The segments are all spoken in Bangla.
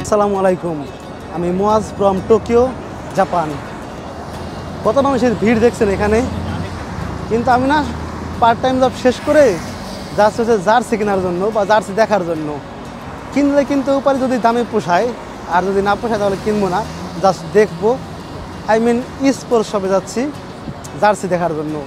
আসসালামু আলাইকুম, আমি মুয়াজ ফ্রম টোকিও, জাপান। কত মানুষের ভিড় দেখছেন এখানে। কিন্তু আমি না পার্ট টাইম জব শেষ করে যাচ্ছি হচ্ছে জার্সি কেনার জন্য বা জার্সি দেখার জন্য। কিনলে কিন্তু উপায় যদি দামে পোষায়, আর যদি না পোষায় তাহলে কিনবো না, জাস্ট দেখবো। আই মিন স্পোর্টস শপে যাচ্ছি জার্সি দেখার জন্য।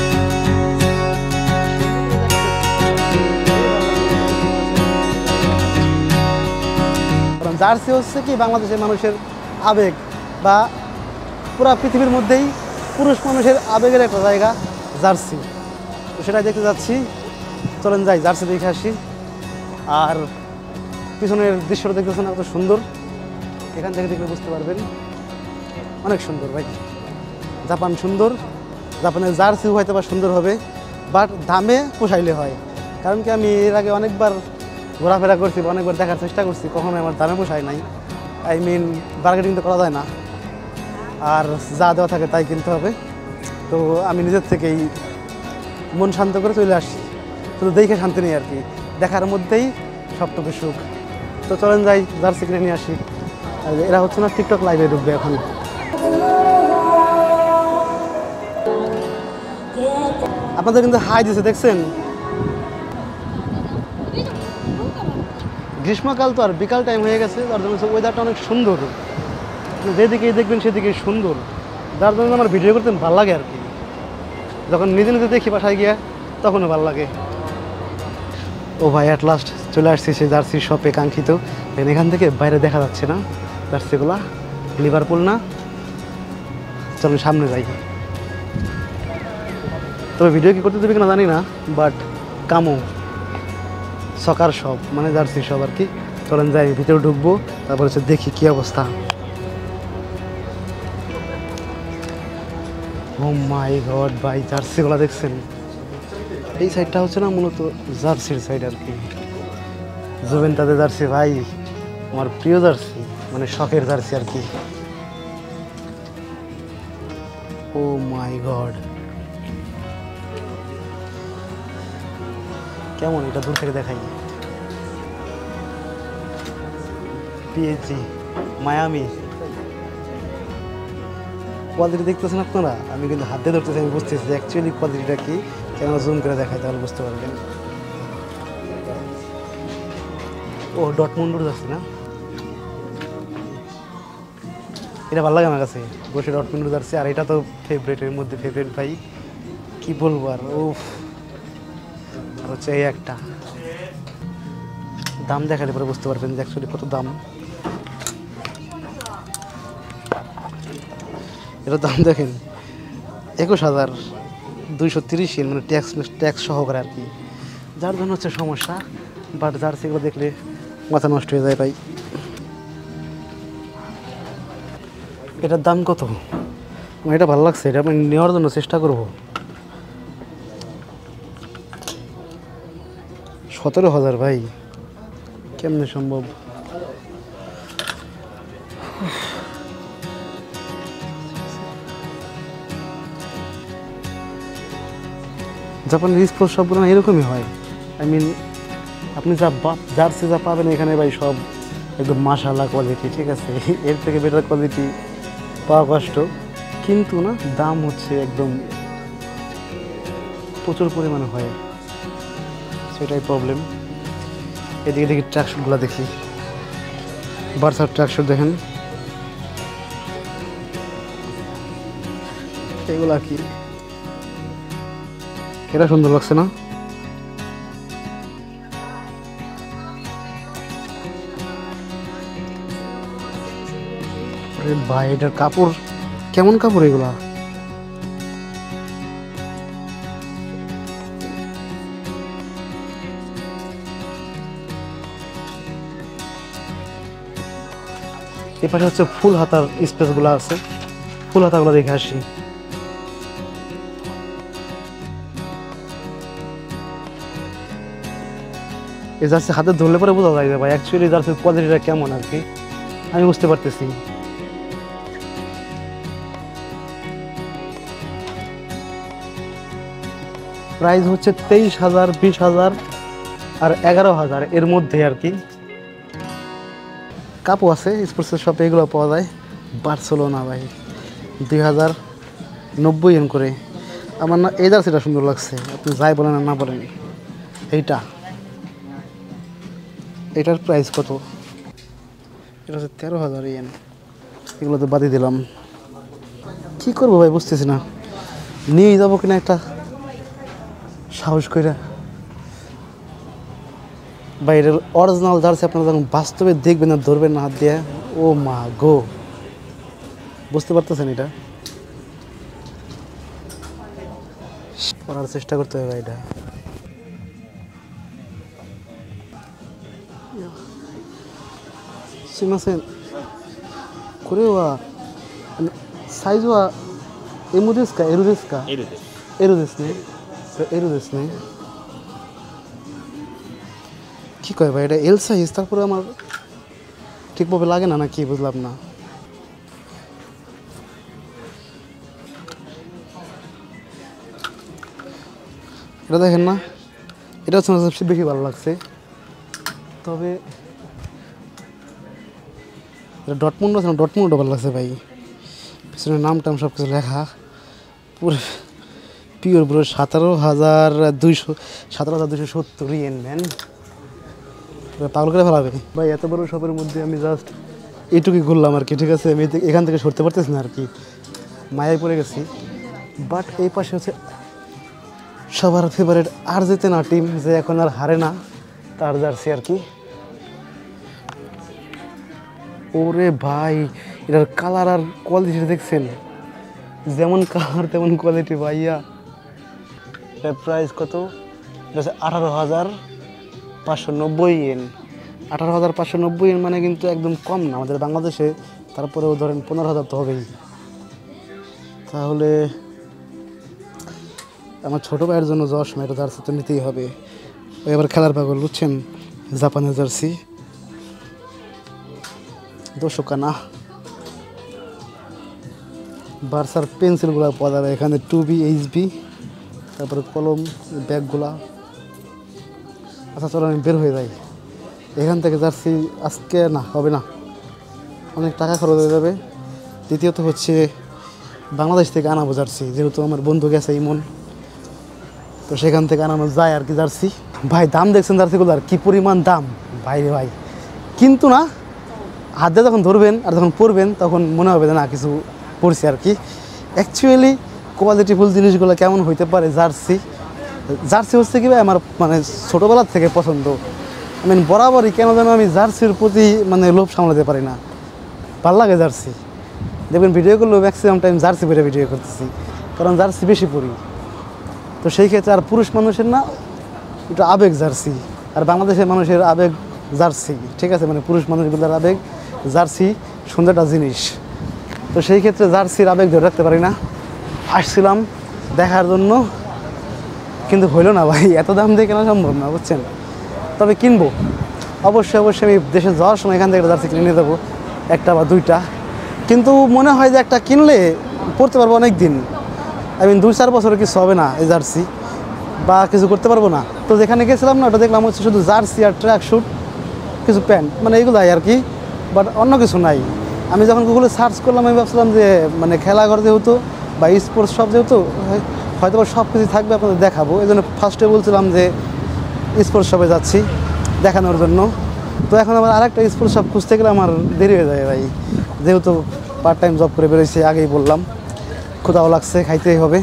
কারণ জার্সি হচ্ছে কি বাংলাদেশের মানুষের আবেগ, বা পুরা পৃথিবীর মধ্যেই পুরুষ মানুষের আবেগের একটা জায়গা জার্সি। তো সেটাই দেখতে যাচ্ছি, চলেন যাই জার্সি দেখে আসি। আর পিছনের দৃশ্যটা দেখতেছেন এত সুন্দর, এখান থেকে দেখলে বুঝতে পারবেন অনেক সুন্দর ভাই। জাপান সুন্দর, জাপানের জার্সিও হয়তো বা সুন্দর হবে, বাট দামে পোষাইলে হয়। কারণ কি আমি এর আগে অনেকবার ঘোরাফেরা করছি, অনেকবার দেখার চেষ্টা করছি, কখনো আমার দামে পোষায় নাই। আই মিন বার্গেনিং তো করা যায় না, আর যা দেওয়া থাকে তাই কিনতে হবে। তো আমি নিজের থেকেই মন শান্ত করে চলে আসি, শুধু দেখে শান্তি নেই আর কি, দেখার মধ্যেই সবটুকু সুখ। তো চলেন যাই জার্সি কিনে নিয়ে আসি। আর এরা হচ্ছে না টিকটক লাইভে ঢুকবে এখন। আপনাদের কিন্তু হাই দিছে দেখছেন। গ্রীষ্মকাল তো আর বিকাল টাইম হয়ে গেছে, তার জন্য ওয়েদারটা অনেক সুন্দর, যেদিকেই দেখবেন সেদিকেই সুন্দর, যার জন্য আমার ভিডিও করতে ভালো লাগে আর কি। যখন নিজে নিজে দেখি বাসায় গিয়া তখনও ভালো লাগে। ও ভাই, অ্যাট লাস্ট চলে আসছি সেই জার্সি শপে, কাঙ্ক্ষিত। এখান থেকে বাইরে দেখা যাচ্ছে না জার্সিগুলা, লিভারপুল না। চলুন সামনে যাই। তবে ভিডিও কি করতে দেবে কিনা জানি না, বাট কামো সকার শপ মানে জার্সি শপ আর কি। চলেন যাই, ভিতরে ঢুকবো, তারপর হচ্ছে দেখি কি অবস্থা। ও মাই গড ভাই, জার্সিগুলা দেখছেন। এই সাইডটা হচ্ছে না মূলত জার্সির সাইড আর কি। জুভেন্টাসের জার্সি ভাই, আমার প্রিয় জার্সি, মানে শখের জার্সি আর কি। ও মাই গড, কেমন এটা দূর থেকে দেখাই। পিএসজি, মায়ামি, কোয়ালিটি দেখতেছেন আপনারা। আমি কিন্তু হাতে ধরতেছি, আমি বুঝতেছি যে অ্যাকচুয়ালি কোয়ালিটিটা কি। কেন জুম করে দেখাই তাহলে বুঝতে পারবেন। ও ডটমুন্ডুর যাচ্ছে না, এটা ভালো লাগে আমার কাছে, বসে ডটমুন্ডুর যাচ্ছে। আর এটা তো ফেভারিটের মধ্যে ফেভারিট ভাই, কি বলবো আর। ও হচ্ছে এই একটা দাম দেখালে পরে বুঝতে পারবেন যে অ্যাকচুয়ালি কত দাম। এটার দাম দেখেন 21,230 ইয়েন, মানে ট্যাক্স সহকারে আর কি। যার জন্য হচ্ছে সমস্যা, বাট জার্সিগুলো দেখলে মাথা নষ্ট হয়ে যায় ভাই। এটার দাম কত? আমার এটা ভালো লাগছে, এটা আমি নেওয়ার জন্য চেষ্টা করব। 17,000 ভাই, কেমনে সম্ভব? জাপানের স্পোর্টস সবগুলো না এরকমই হয়। আই মিন আপনি জার্সি যা পাবেন এখানে ভাই, সব একদম মাশাআল্লাহ কোয়ালিটি, ঠিক আছে। এর থেকে বেটার কোয়ালিটি পাওয়া কষ্ট, কিন্তু না দাম হচ্ছে একদম প্রচুর পরিমাণে হয়, সেটাই প্রবলেম। এদিকে দেখি ট্র্যাকশুটগুলো দেখি, বার্সার ট্র্যাকশুট দেখেন, এগুলা কি, এটা সুন্দর লাগছে না? ভাই এটার কাপড় কেমন, কাপড় এগুলা। এ পাশে হচ্ছে ফুল হাতার স্পেস গুলা আছে, ফুল হাতাগুলো দেখে আসি। এই জার্সি হাতে ধরলে পরে বোঝা যায় ভাই অ্যাকচুয়ালি জার্সির কোয়ালিটিটা কেমন আর কি, আমি বুঝতে পারতেছি। প্রাইস হচ্ছে 23,000, 20,000 আর 11,000 এর মধ্যে আর কি। কাপও আছে স্পোর্টসের শপে, এগুলো পাওয়া যায়। বার্সেলোনা ভাই 2090 এন করে। আমার না এই জার্সিটা সুন্দর লাগছে, আপনি যাই বলেন আর না বলেন। এটার প্রাইস কত? এটা হচ্ছে 13,000 ইয়েন। এগুলো তো বাদই দিলাম। কী করবো ভাই বুঝতেছি না, নিয়েই যাবো কিনা একটা সাহস কইরা। ভাই এটার অরিজিনাল জার্সি আপনারা যখন বাস্তবে দেখবেন না, ধরবেন না হাত দিয়ে, ও মা গো, বুঝতে পারতেছেন? এটা পড়ার চেষ্টা করতে হবে এটা। সিমাসেন করে সাইজ এমুですかエルですか？エルですね。エルですね。কি কয় ভাই এটা এল সাইজ, তারপরে আমার ঠিকভাবে লাগে না নাকি বুঝলাম না। এটা দেখেন না, এটা হচ্ছে আমার সবচেয়ে বেশি ভালো লাগছে। তবে ডটমুন্ড আছে না, ডটমুন্ডও ভালো লাগছে ভাই। পিছনে নাম টাম সব কিছু লেখা, পুরো পিওর পুরো 17,270 ইয়েন ম্যান। পাগল করে ফেলাবে ভাই, এত বড় শপের মধ্যে আমি জাস্ট এইটুকুই ঘুরলাম আর কি, ঠিক আছে? আমি এখান থেকে সরতে পারতেছি না আর কি, মায়ায় পড়ে গেছি। বাট এই পাশে হচ্ছে সবার ফেভারিট আর্জেন্টিনা টিম, যে এখন আর হারে না, তার জার্সি আর কি। ওরে ভাই এটার কালার আর কোয়ালিটি দেখছেন, যেমন কালার তেমন কোয়ালিটি ভাইয়া। এটার প্রাইস কত? এটা হচ্ছে 18,590 ইয়েন। 18,590 ইয়েন মানে কিন্তু একদম কম না আমাদের বাংলাদেশে, তারপরেও ধরেন 15,000 তো হবেই। তাহলে আমার ছোটো ভাইয়ের জন্য যাওয়ার সময় এটা জার্সি তো নিতেই হবে। ওই এবার খেলার পাগল বুঝছেন, জাপানের জার্সি 200 কানা। বার্সার পেন্সিলগুলো পাওয়া যাবে এখানে, 2B HB, তারপরে কলম, ব্যাগগুলা। আচ্ছা চলো আমি বের হয়ে যাই এখান থেকে। জার্সি আজকে না হবে না, অনেক টাকা খরচ হয়ে যাবে। দ্বিতীয়ত হচ্ছে বাংলাদেশ থেকে আনাবো জার্সি, যেহেতু আমার বন্ধু গেছে ইমন, তো সেখান থেকে আনানো যায় আর কি জার্সি। ভাই দাম দেখছেন জার্সিগুলোর কী পরিমাণ দাম ভাই রে ভাই, কিন্তু না হাত দিয়ে যখন ধরবেন আর যখন পরবেন তখন মনে হবে যে না কিছু পরছি আর কি। অ্যাকচুয়ালি কোয়ালিটিফুল জিনিসগুলো কেমন হইতে পারে জার্সি। জার্সি হচ্ছে কি ভাই আমার মানে ছোটোবেলার থেকে পছন্দ। বরাবরই কেন যেন আমি জার্সির প্রতি মানে লোভ সামলাতে পারি না, ভালো লাগে জার্সি। দেখবেন ভিডিও করলেও ম্যাক্সিমাম টাইম জার্সি পরে ভিডিও করতেছি, কারণ জার্সি বেশি পরি। তো সেই ক্ষেত্রে আর পুরুষ মানুষের না এটা আবেগ জার্সি, আর বাংলাদেশের মানুষের আবেগ জার্সি, ঠিক আছে? মানে পুরুষ মানুষগুলোর আবেগ জার্সি, সুন্দর একটা জিনিস। তো সেই ক্ষেত্রে জার্সির আবেগ ধরে রাখতে পারি না। আসছিলাম দেখার জন্য, কিন্তু হইল না ভাই, এত দাম দিয়ে কেনা সম্ভব না বুঝছেন। তবে কিনবো অবশ্যই, আমি দেশে যাওয়ার সময় এখান থেকে জার্সি কিনে নিয়ে যাবো, একটা বা দুইটা। কিন্তু মনে হয় যে একটা কিনলে পরতে পারবো অনেক দিন, 2-4 বছরে কিছু হবে না এই জার্সি, বা কিছু করতে পারবো না। তো যেখানে গেছিলাম না ওটা দেখলাম হচ্ছে শুধু জার্সি আর ট্র্যাক স্যুট, কিছু প্যান্ট, মানে এগুলাই আর কি, বাট অন্য কিছু নাই। আমি যখন গুগলে সার্চ করলাম আমি ভাবছিলাম যে মানে খেলাঘর যেহেতু বা স্পোর্টস শপ যেহেতু হয়তো সব কিছু থাকবে আপনাদের দেখাবো, এই জন্য ফার্স্টে বলছিলাম যে স্পোর্টস শপে যাচ্ছি দেখানোর জন্য। তো এখন আমার আরেকটা স্পোর্টস শপ খুঁজতে গেলে আমার দেরি হয়ে যায় ভাই, যেহেতু পার্ট টাইম জব করে বেরোইছি, আগেই বললাম ক্ষুধাও লাগছে, খাইতেই হবে।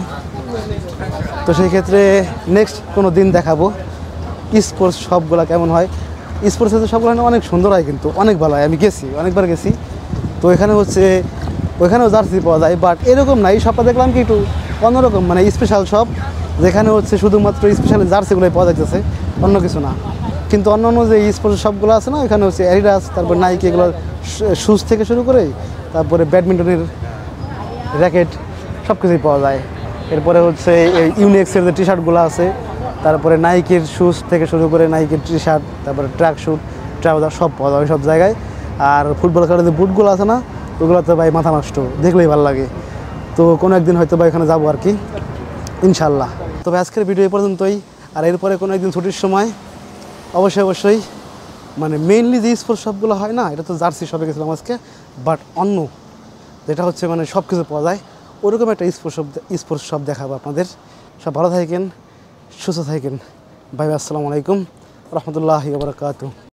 তো সেই ক্ষেত্রে নেক্সট কোনো দিন দেখাবো স্পোর্টস শপগুলো কেমন হয়। স্পোর্টসের সবগুলো অনেক সুন্দর হয়, কিন্তু অনেক ভালো হয়, আমি গেছি, অনেকবার গেছি। তো এখানে হচ্ছে ওইখানেও জার্সি পাওয়া যায়, বাট এরকম না। এই শপটা দেখলাম কি একটু অন্যরকম, মানে স্পেশাল শপ, যেখানে হচ্ছে শুধুমাত্র স্পেশাল জার্সিগুলোই পাওয়া যাচ্ছে, অন্য কিছু না। কিন্তু অন্য অন্য যে স্পোর্টস শপগুলো আছে না, ওইখানে হচ্ছে অ্যাডিডাস, তারপর নাইকি, এগুলোর শুজ থেকে শুরু করে তারপরে ব্যাডমিন্টনের র্যাকেট সব কিছুই পাওয়া যায়। এরপরে হচ্ছে এই ইউনিক্সের যে টি শার্টগুলো আছে, তারপরে নাইকির শুজ থেকে শুরু করে নাইকির টি শার্ট, তারপরে ট্র্যাক শুট, ট্রাউজার সব পাওয়া যায় সব জায়গায়। আর ফুটবল খেলার যে বুটগুলো আছে না, ওগুলো তো ভাই মাথা নষ্ট, দেখলেই ভালো লাগে। তো কোনো একদিন হয়তো বা এখানে যাবো আর কি, ইনশাল্লাহ। তবে আজকের ভিডিও এই পর্যন্তই, আর এরপরে কোনো একদিন ছুটির সময় অবশ্যই মানে মেইনলি যে স্পোর্টস শপগুলো হয় না, এটা তো জার্সি শপে গেছিলাম আজকে, বাট অন্য যেটা হচ্ছে মানে সব কিছু পাওয়া যায় ওরকম একটা স্পোর্টস শপ দেখাবো আপনাদের। সব ভালো থাকেন, সুস্থ থাকেন, বাই বাই, আসসালামু আলাইকুম রহমতুল্লাহি ওয়া বারাকাতুহু।